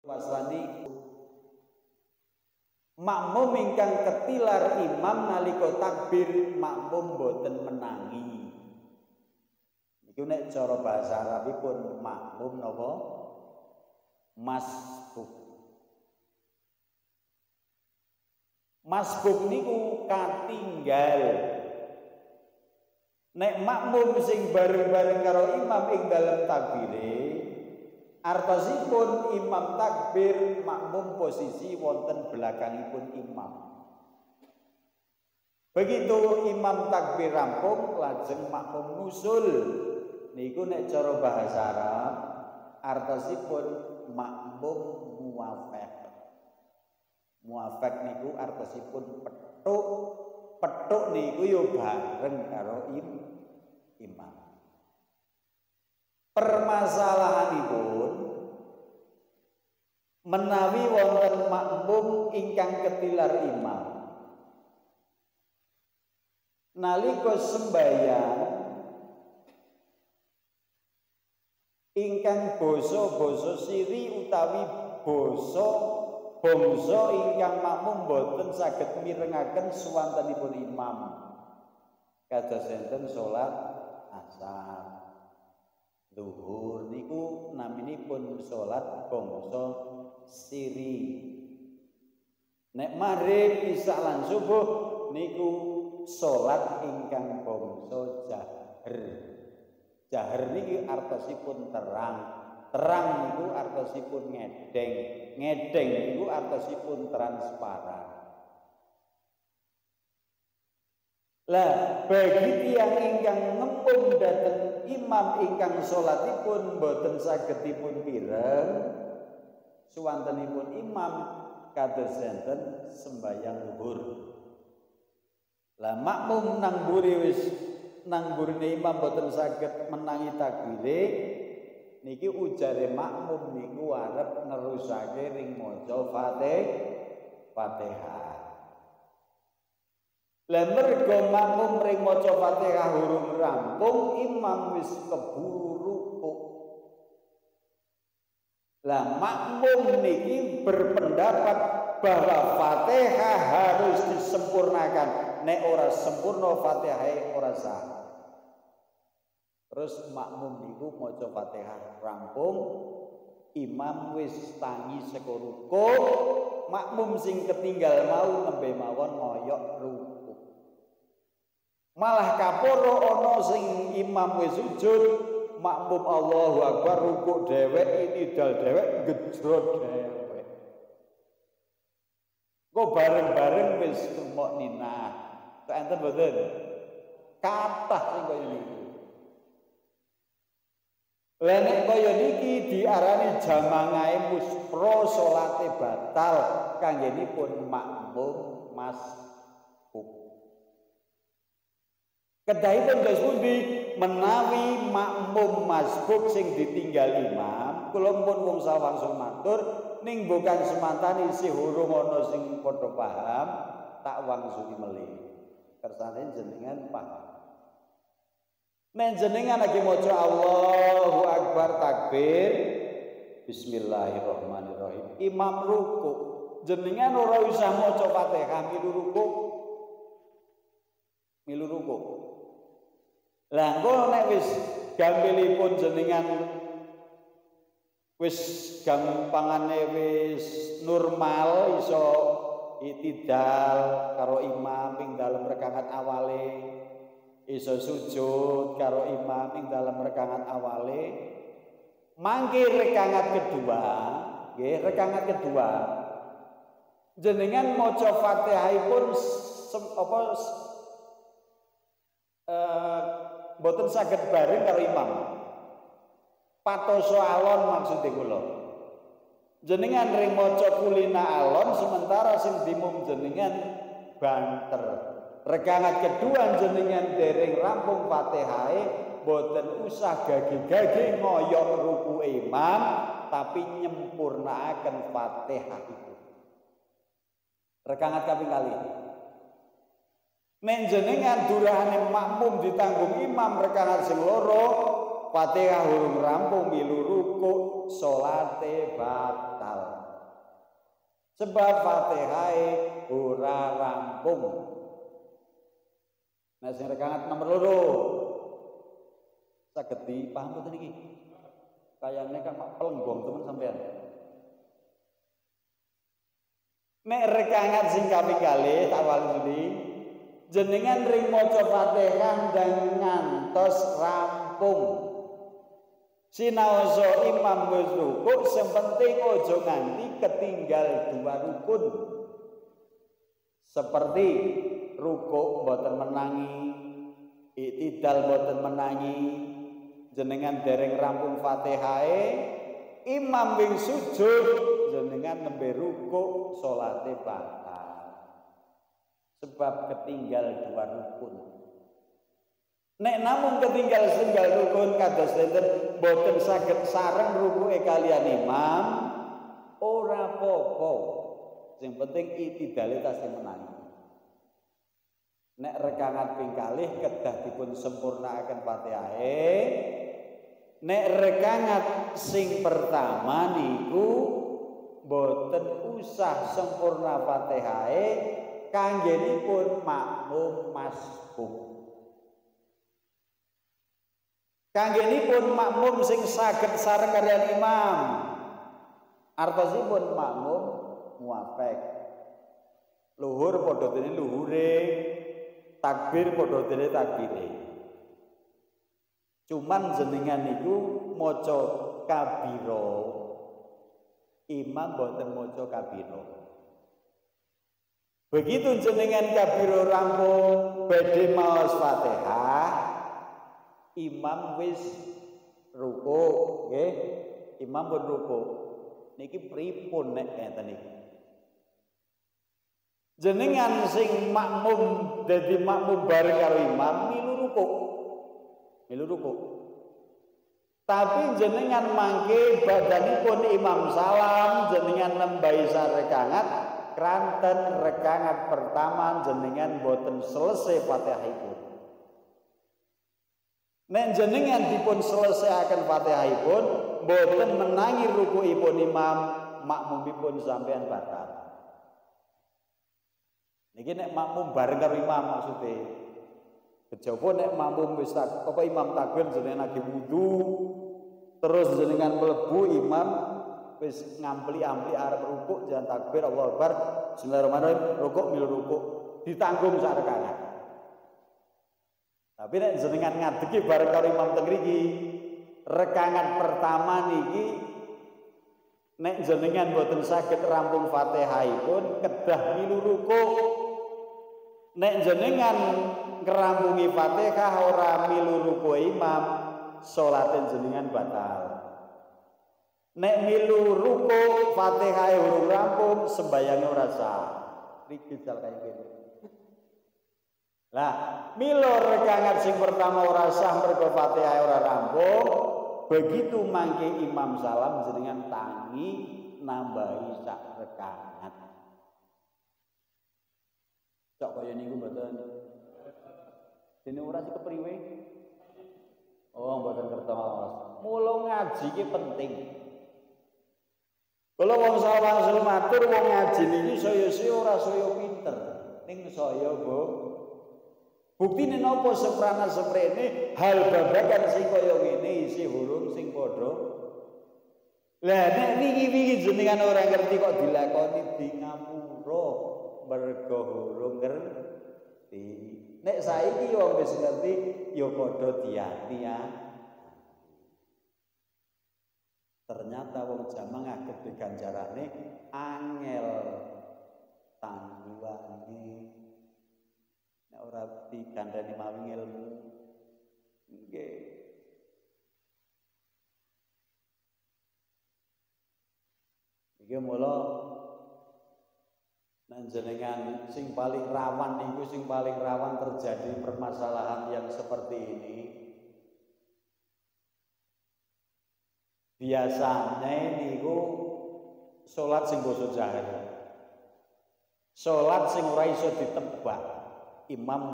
wasani makmum ingkang ketilar imam nalika takbir makmum boten menangi. Iku nek cara bahasa Arabipun makmum napa? Masbuk. Masbuk niku katinggal. Nek makmum sing bareng-bareng karo imam ing dalem takbire, artosipun imam takbir makmum posisi wonten belakangipun imam. Begitu imam takbir rampung lajeng makmum nusul. Niku nek cara bahasa Arab artosipun makmum muwafaq. Muwafaq niku artosipun petuk. Petuk niku yo bareng karo imam. Permasalahanipun menawi wonten makmum ingkang ketilar imam nalika sembahyang ingkang basa siri utawi bangsa ingkang makmum boten saged mirengaken suwantenipun imam kados enten salat asar zuhur niku naminipun salat bangsa siri. Nek maghrib isya lan subuh niku salat ingkang bangsa jahar. Jahar niki artosipun terang. Terang niku artosipun ngedeng. Ngedeng niku artosipun transparan. Lah bagi tiyang ingkang ngempung dhateng imam ingkang salatipun boten sagedipun pireng suwantenipun imam kados enten sembahyang zuhur. Lah makmum nang burine imam boten saged menangi takbire niki ujare makmum niku arep nerusake ring maca Fatihah. Lah mergo makmum ring maca Fatihah urung rampung imam wis keburu rukuk. Lah makmum niki berpendapat bahwa Fatihah harus disempurnakan. Nek ora sempurna Fatihah ora sah. Terus makmum niku maca Fatihah rampung, imam wis tangi saka rukuk, makmum sing ketinggal mau nembe mawon ngoyok rukuk. Malah kaporo ana sing imam wis sujud, makmum Allahu Akbar rukuk dhewek idal dhewek gejrot dhewek. Kok bareng-bareng wis tumok ninah. Kok enten mboten? Kathah sing kaya niku. Lah nek kaya niki diarani jamangahe muspro salate batal kanggenipun makmum masbuk. Kedahipun guys pundi menawi makmum masbuk sing ditinggal imam, kula pun wong sawangsul matur ning bukan semantani isih urung ana sing padha paham, tak wangsuli melih. Kersane jenengan paham. Men jenengan lagi maca Allahu Akbar takbir, bismillahirrahmanirrahim. Imam rukuk, jenengan ora usah maca Fatihah milu rukuk. Lah engko nek wis gampilipun jenengan wis gampangane wis normal iso itidal karo imam ing dalem rakaat awale, iso sujud karo imam ing dalem rakaat awale, mangke rakaat kedua jenengan maca Fatihahipun boten saged bareng karo imam. Patoso alon maksudé kula. Jenengan ring maca kulina alon sementara sing dimum jenengan banter. Rekaat kedua jenengan dereng rampung Fatihahe boten usah gage-gage ngoyok ruku imam tapi nyempurnaaken Fatihah itu. Rekaat kaping kalih. Nek jenengan durane makmum ditanggung imam rakaat sing loro, Fatihah urung rampung milu ruku, salate batal. batal. Sebab Fatihah ora rampung. Nah sing rekangan nomor loro. Saged dipaham boten iki? Kayane kan pelenggong temen sampean. Nek rekangan sing kaping kalih tak wali jenengan ring maca Fatihah dan ngantos rampung. Sinaosa imam wis rukuk sing penting aja nganti ketinggal dua rukun. Seperti rukuk mboten menangi, iktidal mboten menangi, jenengan dereng rampung Fatihae, imam wing sujud jenengan nembe rukuk salate batal. Sebab ketinggal dua rukun. Nek namun ketinggal setunggal rukun kados enten boten saged sareng rukuke kaliyan imam ora apa-apa. Sing penting iktidale tasih menangi. Nek rekangan ping kalih kedah dipun sempurnakaken Fatihae. Nek rekangan sing pertama niku boten usah sempurna Fatihae kanggenipun makmum masbuk. Kanggenipun makmum sing saged sareng kaliyan imam. Artosipun makmum muafek. Luhur padha dene luhure, takbir padha dene takbire. Cuman jenengan niku maca kabira. Imam boten maca kabira. Begitu jenengan kabira rampung badhe maos Fatihah, imam wis rukuk, nggih. Imam pun rukuk. Niki pripun nek ngeten iki? Jenengan sing makmum dadi makmum bareng karo imam milu rukuk. Milu rukuk. Tapi jenengan mangke badanipun imam salam, jenengan nembahi sarekangat, kranten rekangat pertama jenengan boten selesai Fatihahipun. Nek jenengan dipun selesaiaken Fatihahipun, boten menangi rukukipun imam, makmumipun sampean batal. Niki nek makmum bareng karo imam maksude. Kejaba nek makmum wis apa imam takbir jenengan lagi wudu, terus jenengan mlebu imam wis ngampli-ampli arep rukuk jangan takbir Allahu Akbar, bismillahirrahmanirrahim, rukuk milu rukuk, ditanggung sak rekangan. Tapi nek jenengan ngadegi bareng karo imam teng mriki, rekangan pertama niki nek jenengan boten saged rampung Fatihahipun kedah milu rukuk. Nek jenengan ngrampungi Fatihah ora milu rukuk imam, salate jenengan batal. Nek milu rukuk Fatihah urung rampung, sembayange ora sah. Iki dal kaya ngene. Lah, milo rekangan sing pertama ora sah mergo Fatihah ora rampung, begitu mangke imam salam jenengan tangi nambahi sak rekangan. Cok kaya niku mboten. Dene ora sik kepriwe? Oh, mboten kertos. Mula ngaji ki penting. Kula wong sawang matur wong ngaji niki saya ora saya pinter, ning saya, Bu. Buktine napa seprana seprene hal babagan sing kaya ngene isih urung sing padha. Lah nek wingi-wingi jenengan ora ngerti kok dilakoni di ngapura mergo urung ngerti. Nek saiki wong wis ngerti ya padha diati ya. Ternyata wong jaman ngaged ganjarane angel tangguhane. Nek ora digandani mawi ilmu nggih. Iki mula jenengan sing paling rawan niku sing paling rawan terjadi permasalahan yang seperti ini. Biasanya niku salat sing basa Jawa. Salat sing ora iso ditebak. Imam